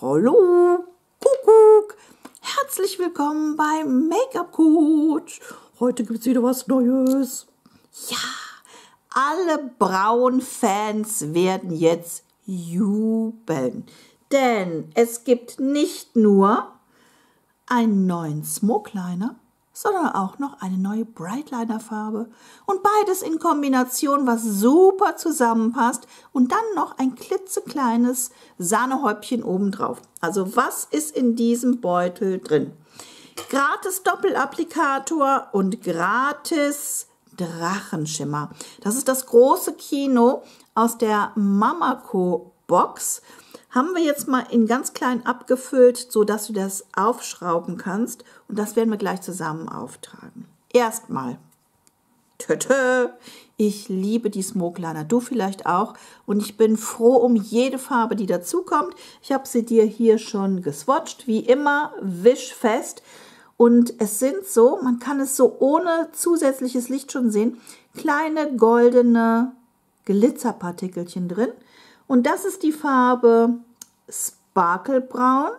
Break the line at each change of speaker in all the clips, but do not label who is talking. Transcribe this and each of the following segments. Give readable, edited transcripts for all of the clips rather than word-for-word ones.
Hallo, Kuckuck, herzlich willkommen beim Make-up Coach. Heute gibt es wieder was Neues. Ja, alle Braun-Fans werden jetzt jubeln, denn es gibt nicht nur einen neuen Smoke Liner, sondern auch noch eine neue Bright Liner Farbe und beides in Kombination, was super zusammenpasst und dann noch ein klitzekleines Sahnehäubchen obendrauf. Also was ist in diesem Beutel drin? Gratis Doppelapplikator und gratis Drachenschimmer. Das ist das große Kino aus der Mamaco Box. Haben wir jetzt mal in ganz klein abgefüllt, so dass du das aufschrauben kannst. Und das werden wir gleich zusammen auftragen. Erstmal, ich liebe die Smoke Liner, du vielleicht auch. Und ich bin froh um jede Farbe, die dazukommt. Ich habe sie dir hier schon geswatcht, wie immer wischfest. Und es sind so, man kann es so ohne zusätzliches Licht schon sehen, kleine goldene Glitzerpartikelchen drin. Und das ist die Farbe Sparkle Braun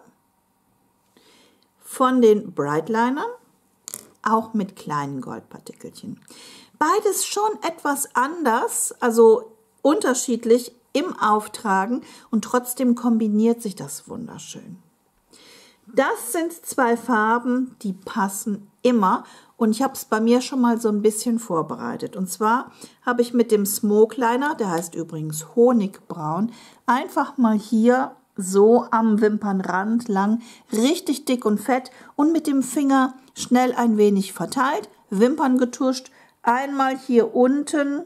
von den Bright Linern, auch mit kleinen Goldpartikelchen. Beides schon etwas anders, also unterschiedlich im Auftragen und trotzdem kombiniert sich das wunderschön. Das sind zwei Farben, die passen immer und ich habe es bei mir schon mal so ein bisschen vorbereitet. Und zwar habe ich mit dem Smoke Liner, der heißt übrigens Honigbraun, einfach mal hier so am Wimpernrand lang, richtig dick und fett und mit dem Finger schnell ein wenig verteilt, Wimpern getuscht, einmal hier unten,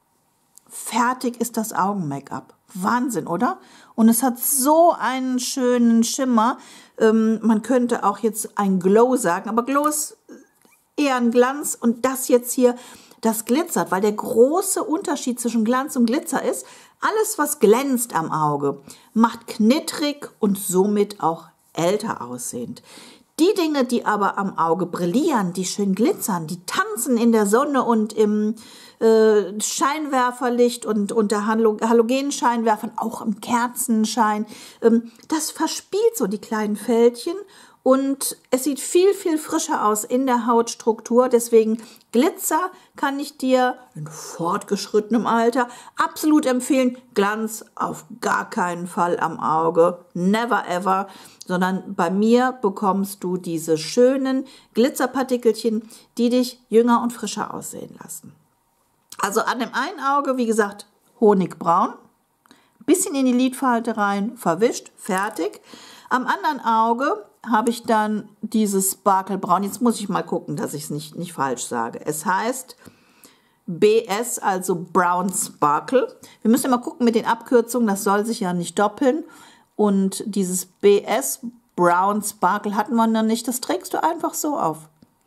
fertig ist das Augen-Make-up. Wahnsinn, oder? Und es hat so einen schönen Schimmer. Man könnte auch jetzt ein Glow sagen, aber Glow ist eher ein Glanz und das jetzt hier, das glitzert, weil der große Unterschied zwischen Glanz und Glitzer ist, alles, was glänzt am Auge, macht knittrig und somit auch älter aussehend. Die Dinge, die aber am Auge brillieren, die schön glitzern, die tanzen in der Sonne und im Scheinwerferlicht und unter Halogenscheinwerfern, auch im Kerzenschein, das verspielt so die kleinen Fältchen und es sieht viel, viel frischer aus in der Hautstruktur. Deswegen Glitzer kann ich dir in fortgeschrittenem Alter absolut empfehlen. Glanz auf gar keinen Fall am Auge, never ever, sondern bei mir bekommst du diese schönen Glitzerpartikelchen, die dich jünger und frischer aussehen lassen. Also an dem einen Auge, wie gesagt, Honigbraun, bisschen in die Lidfalte rein, verwischt, fertig. Am anderen Auge habe ich dann dieses Sparklebraun. Jetzt muss ich mal gucken, dass ich es nicht falsch sage. Es heißt BS, also Brown Sparkle. Wir müssen mal gucken mit den Abkürzungen, das soll sich ja nicht doppeln. Und dieses BS, Brown Sparkle, hatten wir noch nicht. Das trägst du einfach so auf.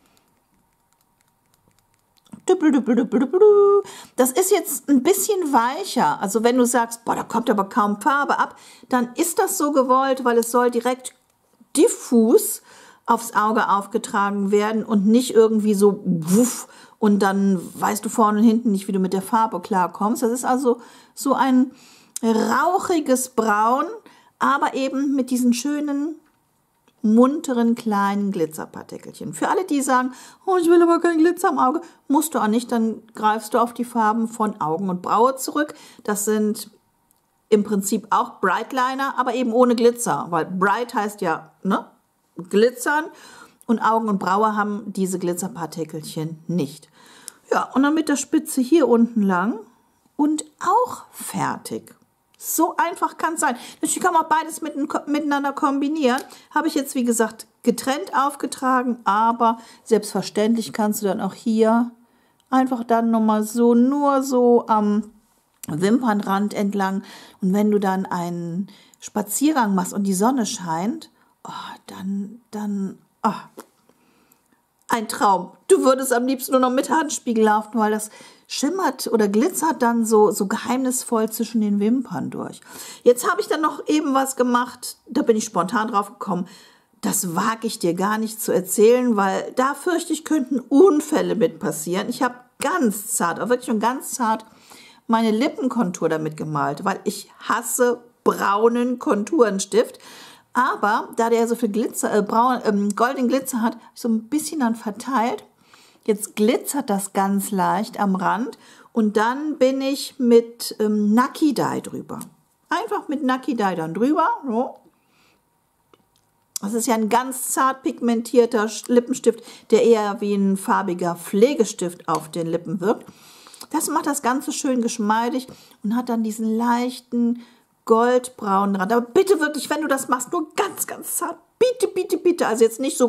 Das ist jetzt ein bisschen weicher. Also wenn du sagst, boah, da kommt aber kaum Farbe ab, dann ist das so gewollt, weil es soll direkt diffus aufs Auge aufgetragen werden und nicht irgendwie so wuff und dann weißt du vorne und hinten nicht, wie du mit der Farbe klarkommst. Das ist also so ein rauchiges Braun, aber eben mit diesen schönen munteren kleinen Glitzerpartikelchen. Für alle, die sagen, oh, ich will aber kein Glitzer am Auge, musst du auch nicht, dann greifst du auf die Farben von Augen und Braue zurück. Das sind im Prinzip auch Bright Liner, aber eben ohne Glitzer, weil Bright heißt ja, ne, glitzern und Augen und Braue haben diese Glitzerpartikelchen nicht. Ja, und dann mit der Spitze hier unten lang und auch fertig. So einfach kann es sein. Natürlich kann man auch beides miteinander kombinieren. Habe ich jetzt, wie gesagt, getrennt aufgetragen, aber selbstverständlich kannst du dann auch hier einfach dann nochmal so, nur so am Wimpernrand entlang. Und wenn du dann einen Spaziergang machst und die Sonne scheint, oh, dann ein Traum. Du würdest am liebsten nur noch mit Handspiegel laufen, weil das schimmert oder glitzert dann so geheimnisvoll zwischen den Wimpern durch. Jetzt habe ich dann noch eben was gemacht, da bin ich spontan drauf gekommen. Das wage ich dir gar nicht zu erzählen, weil da fürchte ich, könnten Unfälle mit passieren. Ich habe ganz zart, aber wirklich schon ganz zart, meine Lippenkontur damit gemalt, weil ich hasse braunen Konturenstift. Aber da der so viel Glitzer, goldenen Glitzer hat, so ein bisschen dann verteilt. Jetzt glitzert das ganz leicht am Rand und dann bin ich mit Nucky Dye drüber. Einfach mit Nucky Dye dann drüber. So. Das ist ja ein ganz zart pigmentierter Lippenstift, der eher wie ein farbiger Pflegestift auf den Lippen wirkt. Das macht das Ganze schön geschmeidig und hat dann diesen leichten goldbraunen Rand. Aber bitte wirklich, wenn du das machst, nur ganz, ganz zart. Bitte, bitte, bitte. Also jetzt nicht so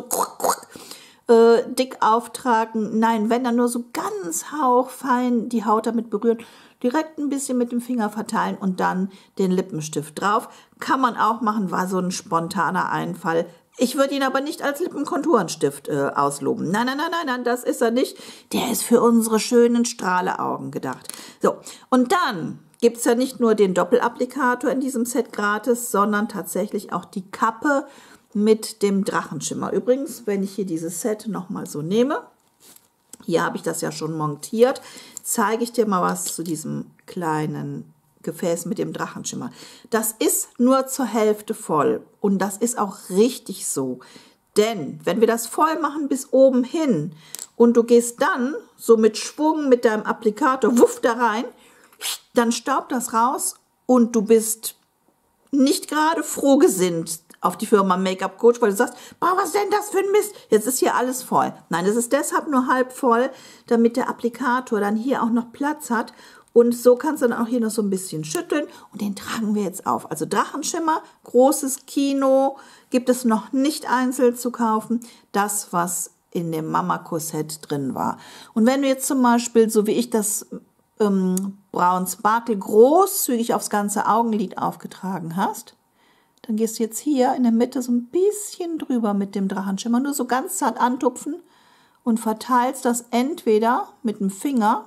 dick auftragen. Nein, wenn dann nur so ganz hauchfein die Haut damit berühren. Direkt ein bisschen mit dem Finger verteilen und dann den Lippenstift drauf. Kann man auch machen, war so ein spontaner Einfall. Ich würde ihn aber nicht als Lippenkonturenstift ausloben. Nein, nein, nein, nein, nein, das ist er nicht. Der ist für unsere schönen Strahleaugen gedacht. So, und dann gibt es ja nicht nur den Doppelapplikator in diesem Set gratis, sondern tatsächlich auch die Kappe mit dem Drachenschimmer. Übrigens, wenn ich hier dieses Set nochmal so nehme, hier habe ich das ja schon montiert, zeige ich dir mal was zu diesem kleinen Gefäß mit dem Drachenschimmer. Das ist nur zur Hälfte voll und das ist auch richtig so. Denn wenn wir das voll machen bis oben hin und du gehst dann so mit Schwung mit deinem Applikator, wuff da rein, dann staubt das raus und du bist nicht gerade frohgesinnt auf die Firma Make-up Coach, weil du sagst, boah, was ist denn das für ein Mist? Jetzt ist hier alles voll. Nein, es ist deshalb nur halb voll, damit der Applikator dann hier auch noch Platz hat. Und so kannst du dann auch hier noch so ein bisschen schütteln und den tragen wir jetzt auf. Also Drachenschimmer, großes Kino, gibt es noch nicht einzeln zu kaufen. Das, was in dem Mamaco-Set drin war. Und wenn du jetzt zum Beispiel, so wie ich das Braun Sparkle großzügig aufs ganze Augenlid aufgetragen hast, dann gehst du jetzt hier in der Mitte so ein bisschen drüber mit dem Drachenschimmer, nur so ganz zart antupfen und verteilst das entweder mit dem Finger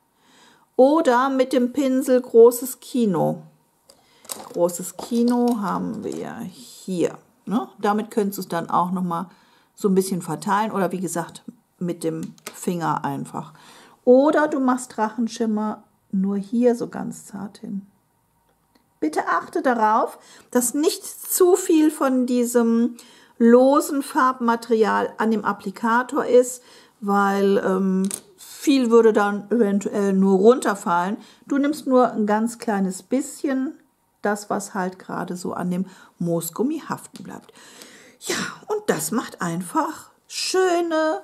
oder mit dem Pinsel großes Kino. Großes Kino haben wir hier. Ne? Damit könntest du es dann auch nochmal so ein bisschen verteilen oder wie gesagt mit dem Finger einfach. Oder du machst Drachenschimmer nur hier so ganz zart hin. Bitte achte darauf, dass nicht zu viel von diesem losen Farbmaterial an dem Applikator ist, weil viel würde dann eventuell nur runterfallen. Du nimmst nur ein ganz kleines bisschen, das was halt gerade so an dem Moosgummi haften bleibt. Ja, und das macht einfach schöne,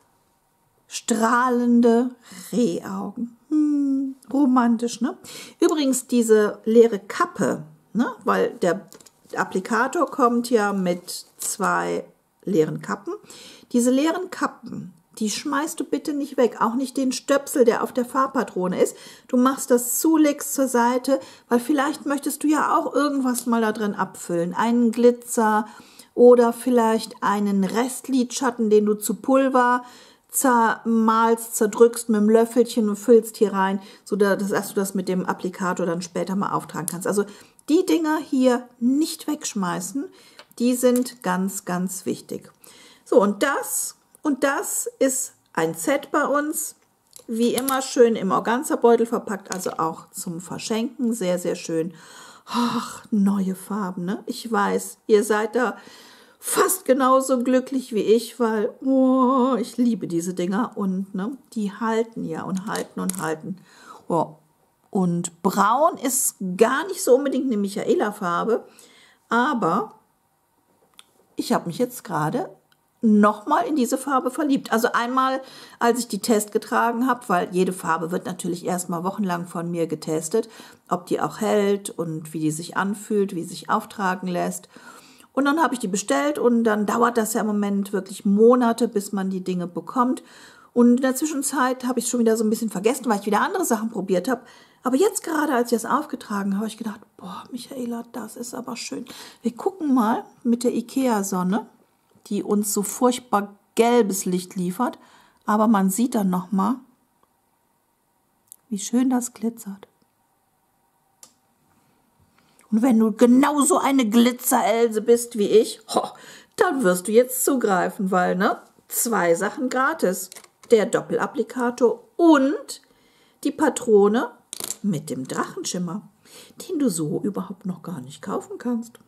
strahlende Rehaugen. Romantisch, ne? Übrigens diese leere Kappe, ne? Weil der Applikator kommt ja mit 2 leeren Kappen. Diese leeren Kappen, die schmeißt du bitte nicht weg, auch nicht den Stöpsel, der auf der Farbpatrone ist. Du machst das zu, legst zur Seite, weil vielleicht möchtest du ja auch irgendwas mal da drin abfüllen. Einen Glitzer oder vielleicht einen Restlidschatten, den du zu Pulver zermalst, zerdrückst mit dem Löffelchen und füllst hier rein, sodass du das mit dem Applikator dann später mal auftragen kannst. Also die Dinger hier nicht wegschmeißen, die sind ganz, ganz wichtig. So, und das ist ein Set bei uns, wie immer schön im Organza-Beutel verpackt, also auch zum Verschenken, sehr, sehr schön. Ach, neue Farben, ne? Ich weiß, ihr seid da fast genauso glücklich wie ich, weil ich liebe diese Dinger und ne, die halten ja und halten und halten. Oh. Und braun ist gar nicht so unbedingt eine Michaela-Farbe, aber ich habe mich jetzt gerade nochmal in diese Farbe verliebt. Also einmal, als ich die Test getragen habe, weil jede Farbe wird natürlich erstmal wochenlang von mir getestet, ob die auch hält und wie die sich anfühlt, wie sie sich auftragen lässt. Und dann habe ich die bestellt und dann dauert das ja im Moment wirklich Monate, bis man die Dinge bekommt. Und in der Zwischenzeit habe ich es schon wieder so ein bisschen vergessen, weil ich wieder andere Sachen probiert habe. Aber jetzt gerade, als ich das aufgetragen habe, habe ich gedacht, boah, Michaela, das ist aber schön. Wir gucken mal mit der Ikea-Sonne, die uns so furchtbar gelbes Licht liefert. Aber man sieht dann nochmal, wie schön das glitzert. Und wenn du genauso eine Glitzerelse bist wie ich, dann wirst du jetzt zugreifen, weil, ne, 2 Sachen gratis. Der Doppelapplikator und die Patrone mit dem Drachenschimmer. den du so überhaupt noch gar nicht kaufen kannst.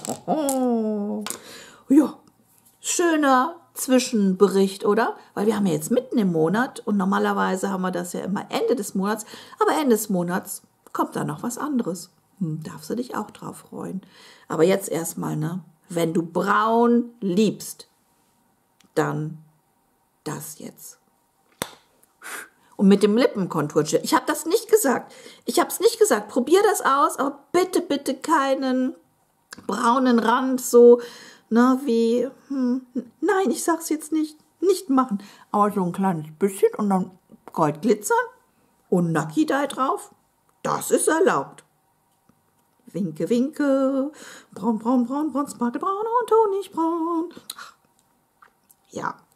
Ja, schöner Zwischenbericht, oder? Weil wir haben ja jetzt mitten im Monat und normalerweise haben wir das ja immer Ende des Monats, aber Ende des Monats kommt da noch was anderes. Darfst du dich auch drauf freuen. Aber jetzt erstmal, ne? Wenn du braun liebst, dann das jetzt. Und mit dem Lippenkonturstifter. Ich habe das nicht gesagt. Ich habe es nicht gesagt. Probier das aus, aber bitte, bitte keinen braunen Rand, so, ne, wie, nein, ich sag's jetzt nicht machen. Aber so ein kleines bisschen und dann Goldglitzern und Nucky Dye drauf, das ist erlaubt. Winke, winke, braun, braun, braun, braun, spargelbraun und Honigbraun. Ja.